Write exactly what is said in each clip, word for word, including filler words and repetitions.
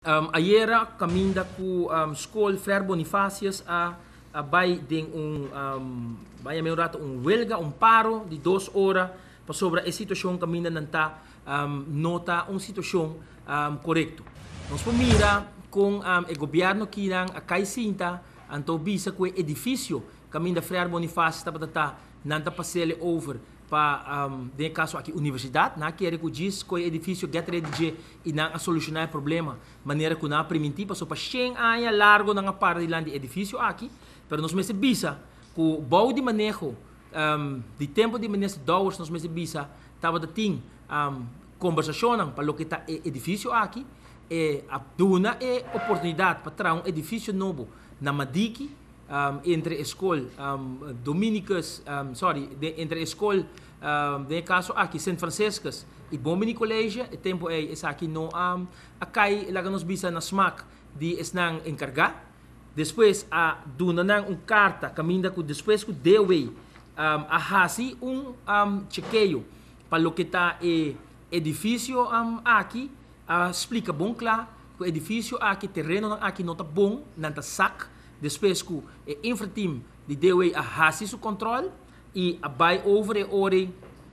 Um, ayera caminda ku um, school Frère Bonifacius a, a bay ding um, um bay may rato um huelga, um paro de duas horas para sobre a situação caminda nanta um, nota um situação um, correto. Nós mira com um, o governo que nang a caicinta anto bisa ku edifício caminda Frère Bonifacius tabata nanta pasele over para um, de caso aqui universidade na querer que diz que o edifício get ready de e não a solucionar o problema maneira que na primitiva so para cem anos largo na parte de edifício aqui pero nós mesmo bisa que o bau de manejo um, de tempo de manejo dollars nós mesmo bisa tava de ting um, conversação para o que está edifício aqui e a duna é oportunidade para trazer um edifício novo na Madiki Um, entre a escola um, Dominicus, um, sorry, de, entre a escola, um, de caso aqui, Saint Franciscus e Bomini Colégio, o tempo é esse aqui no um, acai, lá nos bisa na S M A C de esnang encargar, depois a duna nang um carta, caminda com depois com dewey, um, a hasi um, um chequeio para o que está e edifício um, aqui, uh, explica bom claro, que o edifício aqui, terreno aqui não tá bom, não tá sac. Depois que o infrateam de deu a hasi su controle e a vai over e ore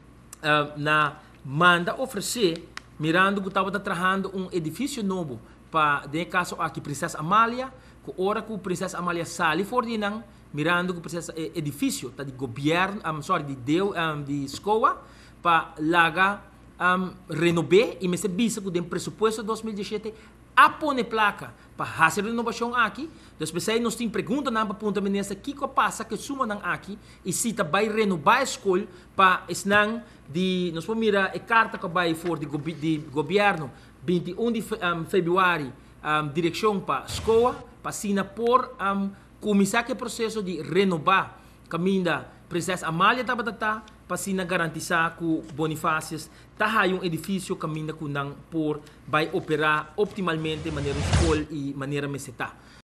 uh, na manda oferecer mirando que estava trabalhando um edifício novo para de caso aqui Princesa Amália que ora que Princesa Amália sali for dinang mirando que Princesa edifício tá de governo um, sorry de deu um, de escola para laga um, renovar e me se bisa que tem presupuesto dois mil e dezessete a pôr placa para fazer renovação aqui. Depois aí nós temos pergunta na ponta ministra que que passa que suma nang aqui e se tá vai renovar a escola para esnang de nós vamos mirar a carta que vai for de, gobi, de governo vinte e um de um, fevereiro um, direção para escola para sina por um, começar o processo de renovar caminda Princesa Amália estava tá para sina garantizar que Bonifácios tá um edifício caminda com nang por vai operar optimalmente maneira escola e maneira meseta.